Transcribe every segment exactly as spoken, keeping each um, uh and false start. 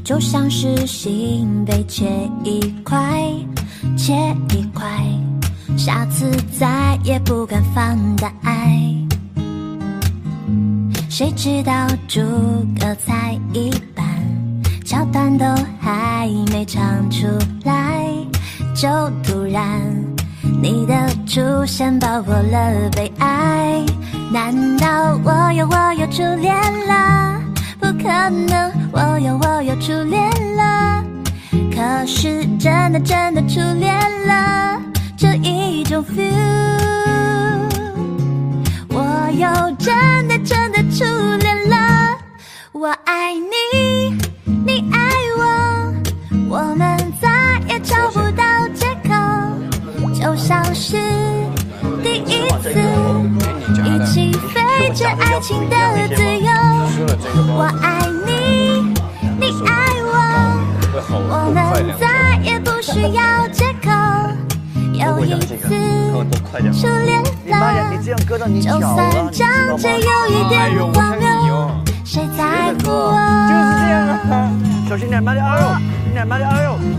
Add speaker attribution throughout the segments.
Speaker 1: 就像是心被切一块，切一块，下次再也不敢放大爱。谁知道主歌才一半，桥段都还没唱出来，就突然你的出现包裹了悲哀。难道我有我有初恋了？不可能，我有我有初恋了。可是真的真的初恋了，这一种 feel。 我有真的真的初恋了。我爱你，你爱我，我们再也找不到借口，就像是第一次一起飞着爱情的自由。我爱你，你爱我，我们再也不需要借口。有一次初恋了，就算这样子有一点荒谬，谁在乎我？
Speaker 2: 就是这样啊！小心点，慢点，哎呦，轻点，慢点，哎呦！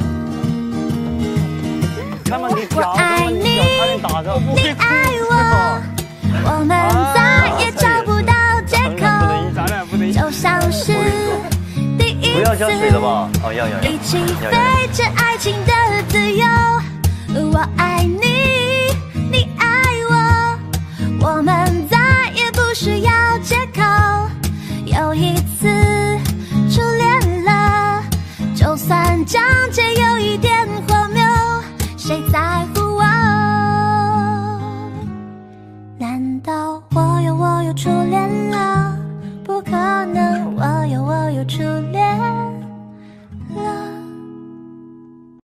Speaker 2: 看嘛，你脚，
Speaker 1: 我爱你，
Speaker 2: 差点打着。
Speaker 1: 你爱我，我们再也找不到借口，就像是第一次
Speaker 2: 不要浇水了吧？哦，要要要。
Speaker 1: 一起飞着爱情的自由。我爱你，你爱我，我们